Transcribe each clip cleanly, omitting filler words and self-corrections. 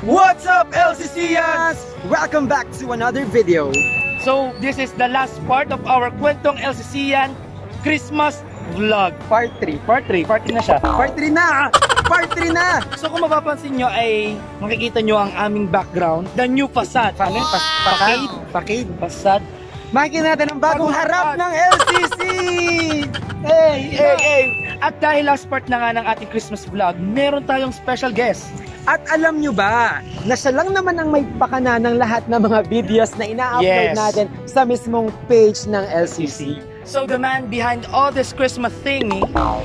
What's up, LCCians? Welcome back to another video. So, this is the last part of our Kwentong LCCian Christmas vlog. Part 3. Part 3 na siya. Part 3 na! Part 3 na! So, kung mapapansin nyo ay makikita nyo ang aming background. The new facade. Ano yun? Facade. Facade. Makikita natin ang bagong harap ng LCC! Hey! At dahil last part na nga ng ating Christmas vlog, meron tayong special guest. At alam nyo ba, na siya lang naman ang may pakana ng lahat ng mga videos na ina-upload natin sa mismong page ng LCC. So the man behind all this Christmas thingy,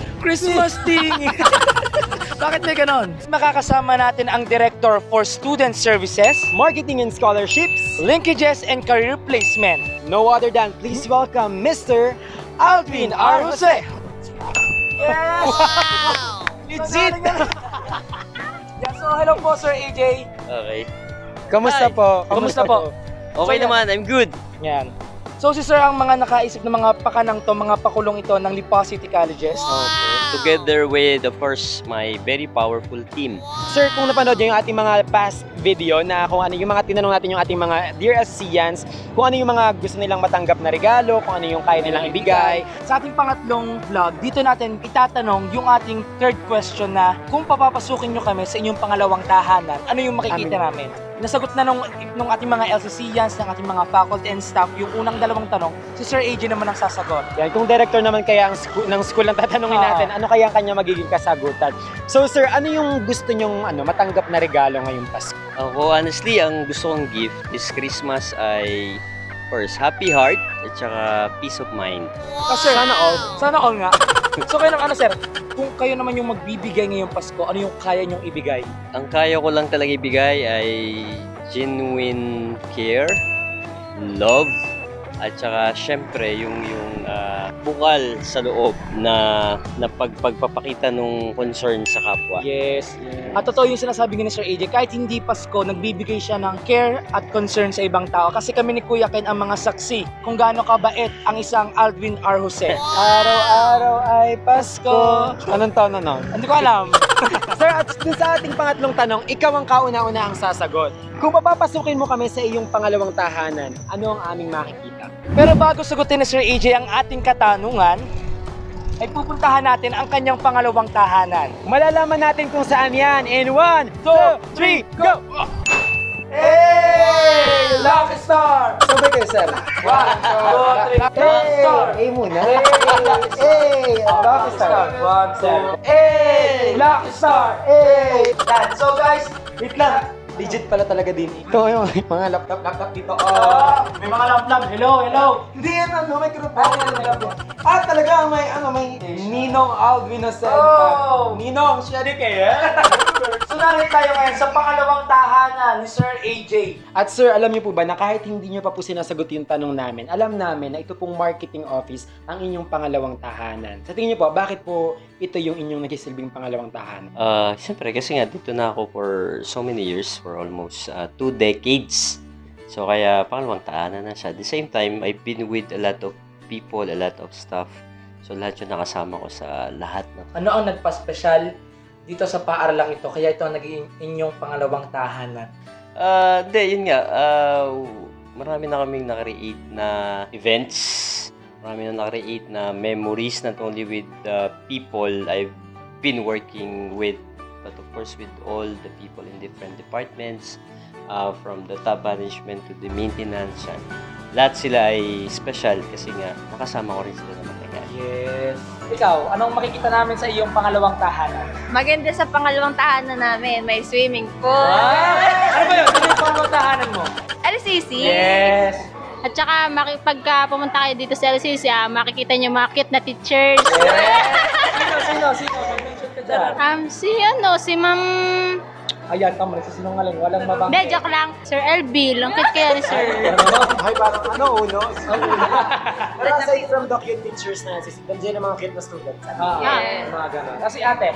bakit may ganon? Makakasama natin ang Director for Student Services, Marketing and Scholarships, Linkages and Career Placement. no other than please welcome Mr. Alvin R. Jose. Yes! Wow! Legit! Yeah, so hello po Sir AJ. Okay. Kamusta po? Kamusta po? Okay naman, I'm good. Yan. So si Sir ang mga nakaisip ng mga pakanang to, mga pakulong ito ng Lipa City Colleges. Together with, of course, my very powerful team. Sir, kung napanood niyo yung ating mga past video na kung ano yung mga tinanong natin yung ating mga Dear LCCians, kung ano yung mga gusto nilang matanggap na regalo, kung ano yung kaya nilang ibigay. Sa ating pangatlong vlog, dito natin itatanong yung ating third question na kung papapasukin nyo kami sa inyong pangalawang tahanan, ano yung makikita namin? Nasagot na nung ating mga LCCians, ng ating mga faculty and staff, yung unang dalawang tanong, si Sir AJ naman ang sasagot. Yan, kung director naman kaya ang ng school ang tatanungin natin, ano kaya ang kanya magiging kasagutan? So sir, ano yung gusto nyong matanggap na regalo ngayong Pasko? Ako, honestly, ang gusto kong gift this Christmas ay, of course, happy heart at saka peace of mind. Sir, sana all. Sana all nga. So kayo naman, sir, kung kayo naman yung magbibigay ngayong Pasko, ano yung kaya nyong ibigay? Ang kaya ko lang talaga ibigay ay genuine care, love, at saka syempre yung bukal sa loob na pagpapakita ng concern sa kapwa. Yes. At totoo yung sinasabi ni Sir AJ, kahit hindi Pasko, nagbibigay siya ng care at concern sa ibang tao. Kasi kami ni Kuya Ken ang mga saksi kung gaano kabait ang isang Alvin R. Jose. Araw-araw ay Pasko. Anong taon na nun? Hindi ko alam. Sir, at sa ating pangatlong tanong, ikaw ang kauna-una ang sasagot. Kung papapasukin mo kami sa iyong pangalawang tahanan, ano ang aming makikita? Pero bago sagutin ni Sir AJ ang ating katanungan, ay pupuntahan natin ang kanyang pangalawang tahanan. Malalaman natin kung saan yan. In 1, 2, 3, go! Hey! Lucky Star! Sabay kayo, sir. 1, 2, 3, Lucky Star! A muna. Hey! Lucky Star. 1, 2, hey! Lucky Star! Hey! So guys, Wait lang. Legit pala talaga din. Ito yung mga laptop dito. may mga laptop. Hello! Hindi yan, may microphone. Talaga may Ninong Alvin Jose. Ninong, siya rin kayo. So narito tayo ngayon sa pangalawang tahanan ni Sir AJ. At sir, alam niyo po ba na kahit hindi niyo pa po sinasagot yung tanong namin, alam namin na ito pong marketing office ang inyong pangalawang tahanan. Sa tingin niyo po, bakit po ito yung inyong nagsisilbing pangalawang tahanan? Siyempre, kasi nga dito na ako for so many years, for almost 2 decades. So kaya pangalawang tahanan na siya. At the same time, I've been with a lot of people, a lot of stuff. So lahat yun nakasama ko sa lahat ng... Ano ang nagpa-special dito sa paaralang ito? Kaya ito ang naging inyong pangalawang tahanan. Yun nga. Marami na kaming nakreate na events. Marami na nakreate na memories, not only with the people I've been working with, but of course with all the people in different departments, from the top management to the maintenance. Lahat sila ay special kasi nga nakasama ko rin sila na matagal. Yes. Ikaw, anong makikita namin sa iyong pangalawang tahanan? Maganda sa pangalawang tahanan namin, may swimming pool. Ano ba yun? Ano yung pangalawang tahanan mo? LCC. Yes. At saka pagka pumunta kayo dito sa LCC, makikita niyo mga cute na teachers. Sino? Mag-mention ka dyan. Si Ma'am... Ayan, tama, nagsisinungaling. Walang mabang. Hindi, joke lang. Sir LB, lang cute kaya ni Sir. Ay, parang uno? Pero aside from the cute teachers na sisipan dyan ang mga cute na students. Mga gano'n. Kasi ate,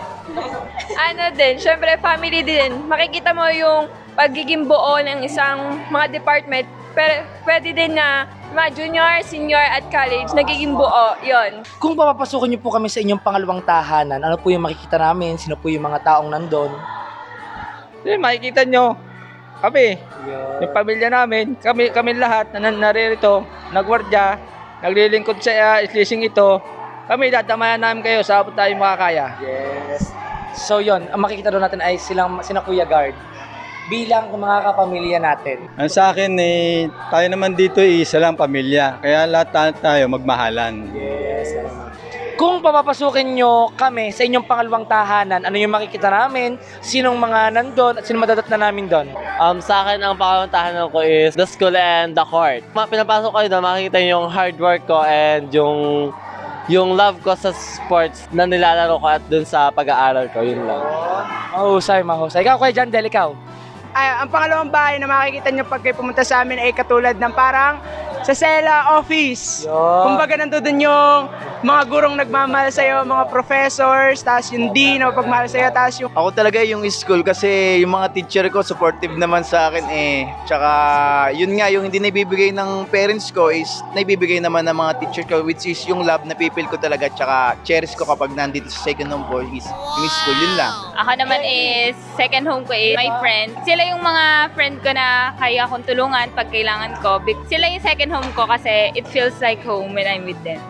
Syempre family din. Makikita mo yung pagiging buo ng isang mga department. Pero pwede din na mga junior, senior at college, nagiging buo, yon. kung papapasukin niyo po kami sa inyong pangalawang tahanan, ano po yung makikita namin? Sino po yung mga taong nandun? Makikita nyo, kami, yung pamilya namin, kami lahat na naririto, nagwardya, naglilingkod sa islising ito, kami dadamayan namin kayo sa abot tayo makakaya. Yes. So yon, ang makikita doon natin ay sina Kuya Guard bilang mga kapamilya natin. Ang sa akin tayo naman dito isa lang pamilya. Kaya lahat tayo magmahalan. Yes. Kung papapasukin nyo kami sa inyong pangalawang tahanan, ano yung makikita namin? Sinong mga nandun at sino madadatnan namin doon? Sa akin, ang pangalawang tahanan ko is the school and the court. Pinapasok ko doon, makikita yung hard work ko and yung love ko sa sports na nilalaro ko at dun sa pag-aaral ko, yun lang. Mahusay. Ikaw, Kuya Jandel, ikaw? Ang pangalawang bahay na makikita nyo pag kayo pumunta sa amin ay katulad ng parang sa Sela office. Kumbaga nandun yung mga gurong nagmamahal sa'yo, mga professors, tapos yung dean na mapagmahal sa'yo, tapos yung... Ako talaga yung school kasi yung mga teacher ko supportive naman sa akin Tsaka yun nga, yung hindi naibibigay ng parents ko is naibibigay naman ng mga teacher ko, which is yung love na pipil ko talaga, tsaka cherish ko kapag nandito sa second home ko is yung school, yun lang. Ako naman is, second home ko is my friend. Sila yung mga friend ko na kaya akong tulungan pag kailangan ko. Sila yung second home ko kasi it feels like home when I'm with them.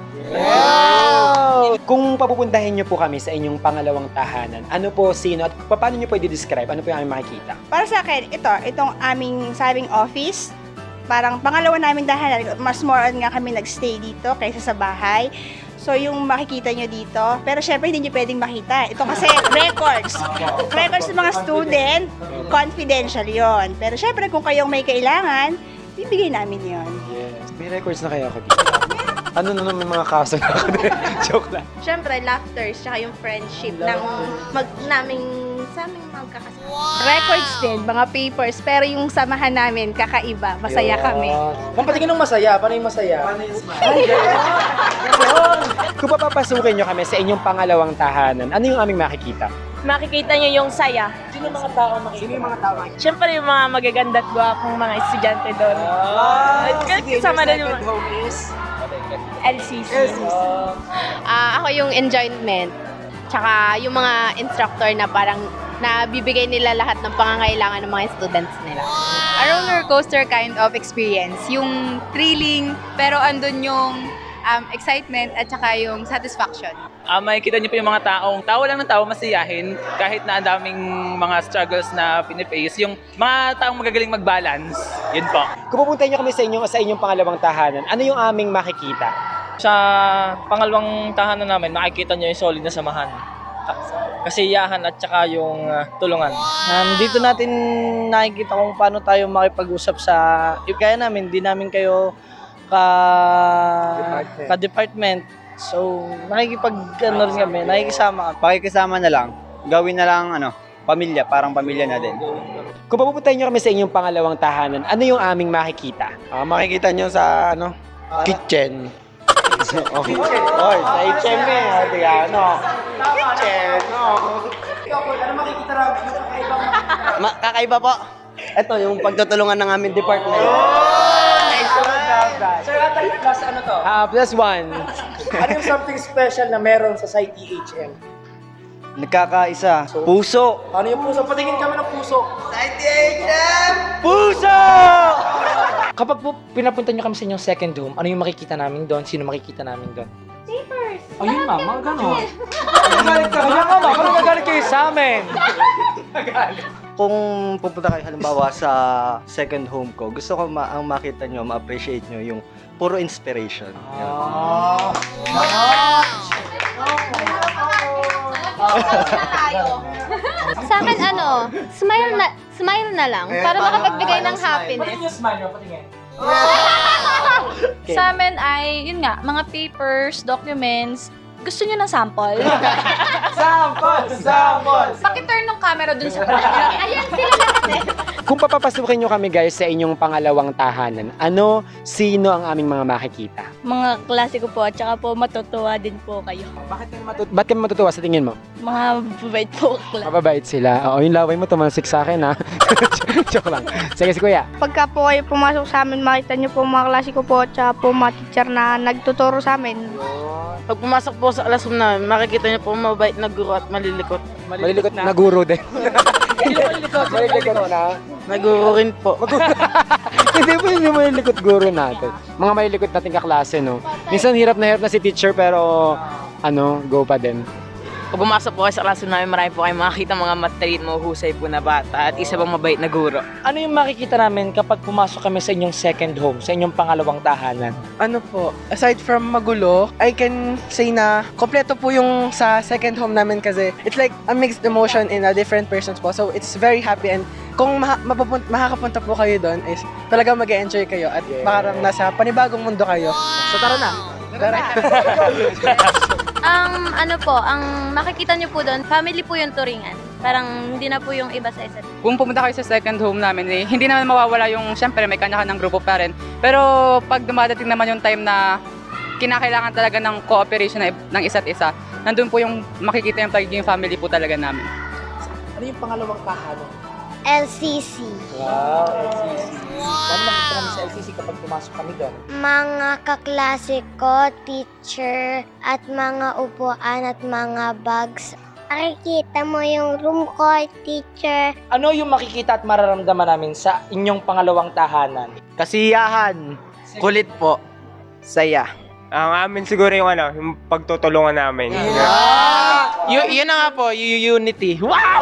Wow! Kung papupuntahin niyo po kami sa inyong pangalawang tahanan, ano po, sino, at paano niyo po i-describe? Ano po yung aming makikita? Para sa akin, itong aming sabing office, parang pangalawa naming tahanan, mas more on nga kami nagstay dito kaysa sa bahay. So, yung makikita nyo dito, pero syempre hindi nyo pwedeng makita. Ito kasi records. Records ng mga student, confidential yon. Pero syempre, kung kayong may kailangan, bibigay namin yon. Yes. May records na kaya ako dito. Ano na naman mga kaso na ako din? Joke lang. Syempre, laughters, tsaka yung friendship ng sa aming magkakasama. Records din, mga papers, pero yung samahan namin, kakaiba. Masaya kami. Kung patingin ng masaya, paano yung masaya? Kung papapasukin nyo kami sa inyong pangalawang tahanan, ano yung aming makikita? Makikita niyo yung saya. Sino mga tao makikita? Siyempre yung mga magaganda at gwapong mga estudyante doon. Kasama na yung LCCian. Ako yung enjoyment. Tsaka yung mga instructor na parang nabibigay nila lahat ng pangangailangan ng mga students nila. A roller coaster kind of experience. Yung thrilling, pero andun yung excitement at saka yung satisfaction. Makikita niyo po yung mga tawa lang ng tawa, masiyahin, kahit na ang daming mga struggles na piniface. Yung mga taong magagaling mag-balance, yun po. Kung pupuntahin nyo kami sa inyong pangalawang tahanan, ano yung aming makikita? Sa pangalawang tahanan namin, makikita niyo yung solid na samahan. Kasiyahan at saka yung tulungan. Dito natin nakikita kung paano tayo makipag-usap sa kaya namin, di namin kayo ka-department. So, nakikisama kami. Pakikisama na lang. Gawin na lang pamilya, parang pamilya na din. Kung pupuntahin nyo kami sa inyong pangalawang tahanan, ano yung aming makikita? Makikita nyo sa kitchen. Oy, sa HM kitchen, Ano makikita namin yung kakaiba? Kakaiba po. Ito yung pagtutulungan ng aming department. Sir, plus ano to? +1. Ano yung something special na meron sa site EHM? Nagkakaisa. Puso. Ano yung puso? Patingin kami ng puso. Puso! Kapag po pinapunta nyo kami sa inyong second home, ano yung makikita namin doon? Sino makikita namin doon? Papers! Ayun nga, mga gano'n. Nagagalit ka ba? Parang nagagalit kayo sa amin. Kung pupunta kayo halimbawa sa second home ko, gusto ko ang makita nyo, ma-appreciate nyo yung puro inspiration. Sa akin smile na lang para makapagbigay ng happiness. Patingin yung smile nyo, patingin. Sa amin ay, yun nga, mga papers, documents. Gusto nyo ng sample? Sample! Pakiturn ng camera dun sa Ayan sila lahat eh. Kung papapasukin nyo kami guys sa inyong pangalawang tahanan, sino ang aming mga makikita? Mga klase ko po, at saka po matutuwa din po kayo. Ba't kami matutuwa sa tingin mo? Mga bubait po klase. Mababait sila. Oo, yung laway mo tumalsik sa akin ha. Joke lang. Sige si kuya. Pagka po kayo pumasok sa amin, makita nyo po mga klase ko po, tsaka po mga teacher na nagtuturo sa amin. Pag pumasok po sa classroom namin, makikita niyo po mabait na guro at malilikot. Malilikot na guro din. May likod na. Naguro rin po. Hindi po yung may likod guro natin. Mga may likod natin kaklase, no? Minsan hirap na si teacher pero go pa din. Pag pumasok po kayo sa klase namin, marami po kayong makikita mga matalit, mahusay po na bata at isa pang mabait na guro. Ano yung makikita namin kapag pumasok kami sa inyong second home, sa inyong pangalawang tahanan? Ano po, aside from magulo, I can say na kompleto po yung sa second home namin kasi it's like a mixed emotion in a different persons po. So it's very happy and kung makakapunta po kayo doon is talaga mag-enjoy kayo at parang nasa panibagong mundo kayo. So tara na! Ang makikita nyo po doon, family po yung turingan. Parang hindi na po yung iba sa isa't. Kung pumunta kayo sa second home namin, hindi naman mawawala yung, syempre may kanya-kanyang grupo pa rin. Pero pag dumadating naman yung time na kinakailangan talaga ng cooperation ng isa't isa, nandun po yung makikita yung pagiging family po talaga namin. Ano yung pangalawang tahanan? LCC. Wow, LCC. Ano makikita namin sa LCC kapag pumasok kami doon? Mga kaklase ko, teacher, at mga upuan at mga bags. Makikita mo yung room ko, teacher. Ano yung makikita at mararamdaman namin sa inyong pangalawang tahanan? Kasiyahan, kulit po, saya. Ang amin siguro yung yung pagtutulungan namin. Yun na nga po, yung unity. Wow!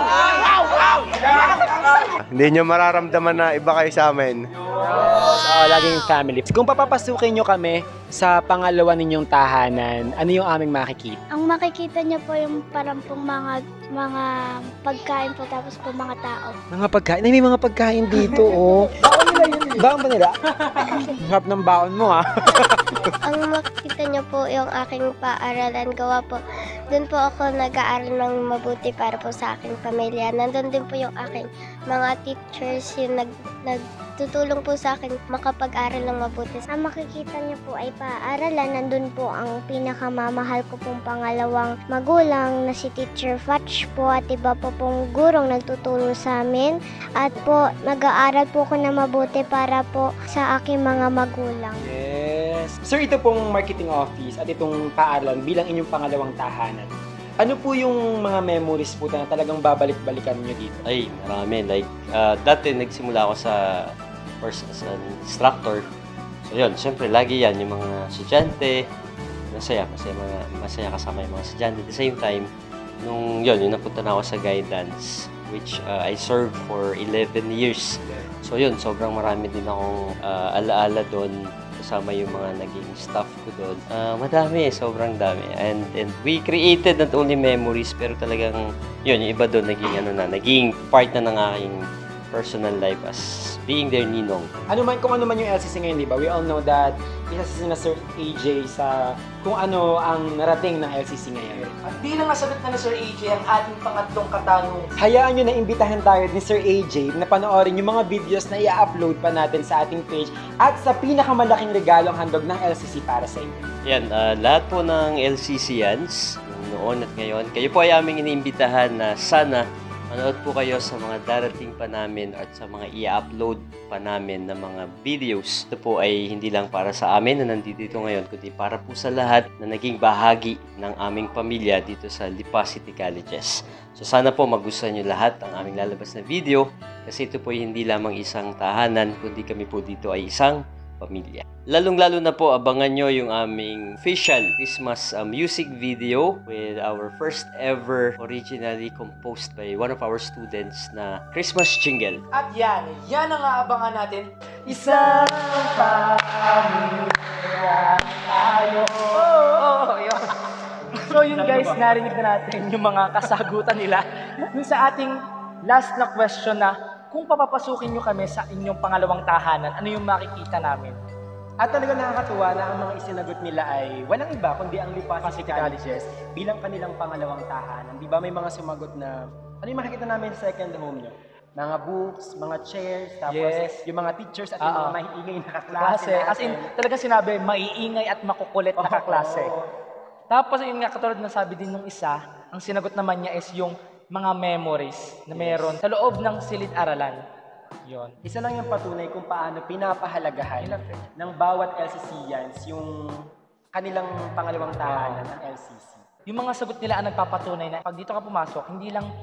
Hindi nyo mararamdaman na iba kayo sa amin. Laging family. Kung papapasukin nyo kami sa pangalawa ninyong tahanan, ano yung aming makikita? Ang makikita niyo po yung parang pong mga pagkain po tapos po mga tao. Mga pagkain? May mga pagkain dito, oh. Baon nila yun. Baon ba nila? Harap ng baon mo, ha? Ang makikita niyo po yung aking paaralan, gawa po. Doon po ako nag-aaral ng mabuti para po sa aking pamilya. Nandun din po yung aking mga teachers yung nagtutulong po sa akin makapag-aral ng mabuti. Ang makikita niyo po ay paaralan. Nandun po ang pinakamamahal ko pong pangalawang magulang na si Teacher Fatch po at iba po pong gurong nagtutulong sa amin. At po nag-aaral po ako na mabuti para po sa aking mga magulang. Yes. Sir, ito pong marketing office at itong paaralan bilang inyong pangalawang tahanan. Ano po yung mga memories po na talagang babalik-balikan nyo dito? Ay, marami. Like, dati nagsimula ako first as an instructor. So yun, syempre, lagi yan, yung mga estudyante, masaya kasama yung mga estudyante. At the same time, yung napunta na ako sa guidance, which I served for 11 years. So yun, sobrang marami din akong alaala doon, kasama yung mga naging staff ko doon. Madami, sobrang dami. And we created not only memories, pero talagang, yung iba doon naging part na ng aking personal life as being their ninong. Kung ano man yung LCC ngayon, di ba? We all know that isa si Sir AJ sa kung ano ang narating ng LCC ngayon. At bilang nasagot na ni Sir AJ ang ating pangatlong katanungan. Hayaan nyo na imbitahan tayo ni Sir AJ na panoorin yung mga videos na i-upload pa natin sa ating page at sa pinakamalaking regalong handog ng LCC para sa inyo. Yan, lahat po ng LCCians, noon at ngayon, kayo po ay aming iniimbitahan na sana manood po kayo sa mga darating pa namin at sa mga i-upload pa namin na mga videos. Ito po ay hindi lang para sa amin na nandito ngayon, kundi para po sa lahat na naging bahagi ng aming pamilya dito sa Lipa City Colleges. So sana po magustuhan nyo lahat ang aming lalabas na video kasi ito po ay hindi lamang isang tahanan, kundi kami po dito ay isang pamilya. Lalong-lalo na po, abangan nyo yung aming official Christmas music video with our first ever originally composed by one of our students na Christmas jingle. At yan ang aabangan natin. Isang pamilya tayo. So yun guys, narinig na natin yung mga kasagutan nila dun sa ating last na question na kung papapasukin nyo kami sa inyong pangalawang tahanan, ano yung makikita namin? At talaga nakakatuwa na ang mga isinagot nila ay walang iba kundi ang Lipa City Colleges bilang kanilang pangalawang tahanan. Di ba may mga sumagot na ano yung makikita namin sa second home nyo? Mga books, mga chairs, tapos yung mga teachers at yung mga maiingay na kaklase. As in, talaga sinabi, maiingay at makukulit na kaklase. Tapos yun nga, katulad na sabi din ng isa, ang sinagot naman niya is yung mga memories na meron sa loob ng silid-aralan. Yon. Isa lang yung patunay kung paano pinapahalagahan ng bawat LCCians yung kanilang pangalawang tahanan ng LCC. Yung mga sagot nila ang nagpapatunay na pag dito ka pumasok, hindi lang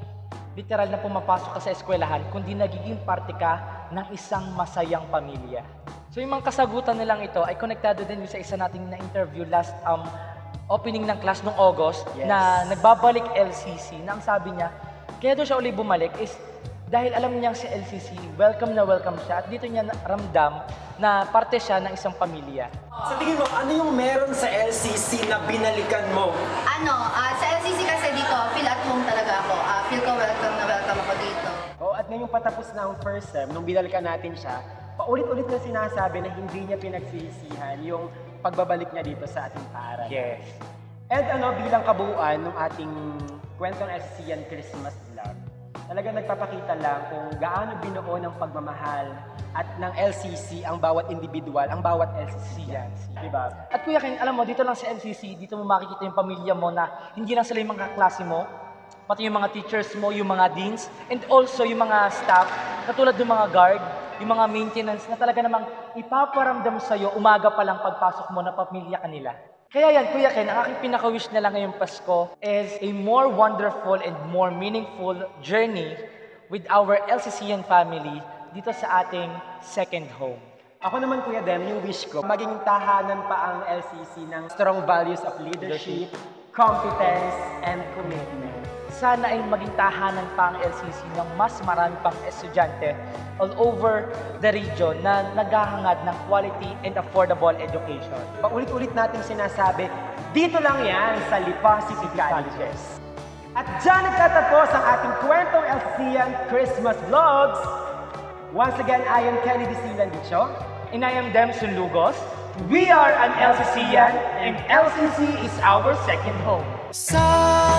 literal na pumapasok ka sa eskwelahan, kundi nagiging parte ka ng isang masayang pamilya. So yung mga kasagutan nilang ito ay konektado din sa isa nating na-interview last opening ng class noong August na nagbabalik LCC na ang sabi niya, kaya doon siya uli bumalik is dahil alam niya sa LCC, welcome na welcome siya at dito niya ramdam na parte siya ng isang pamilya. Sa tingin mo, ano yung meron sa LCC na binalikan mo? Sa LCC kasi dito, feel at home talaga ako. Feel ko welcome na welcome ako dito. At ngayong patapos na ang first sem, nung binalikan natin siya, paulit-ulit na sinasabi na hindi niya pinagsisihan yung pagbabalik niya dito sa ating paaralan. Yes. And bilang kabuuan ng ating Kwentong LCCian Christmas vlog, talagang nagpapakita lang kung gaano binuo ng pagmamahal at ng LCC ang bawat individual, ang bawat LCCian. Diba? At Kuya Ken, alam mo, dito lang sa LCC, dito mo makikita yung pamilya mo na hindi lang sila yung mga kaklase mo, pati yung mga teachers mo, yung mga deans, and also yung mga staff, katulad ng mga guard, yung mga maintenance na talaga namang ipaparamdam sa'yo umaga pa lang pagpasok mo na pamilya kanila. Kaya yan, Kuya Ken, ang aking pinaka-wish na lang ngayong Pasko is a more wonderful and more meaningful journey with our LCCian family dito sa ating second home. Ako naman, Kuya Dem, yung wish ko, maging tahanan pa ang LCC ng strong values of leadership, competence, and commitment. Sana ay maging tahanan pa ang LCC ng mas marami pang estudyante all over the region na naghahangad ng quality and affordable education. Paulit-ulit natin sinasabi, dito lang yan sa Lipa City Colleges. At dyan nagtatapos ang ating Kwentong LCCian Christmas Vlogs. Once again, I am Kennedy Silan-Dicho. And I am Demson Lugos. We are an LCCian, and LCC is our second home.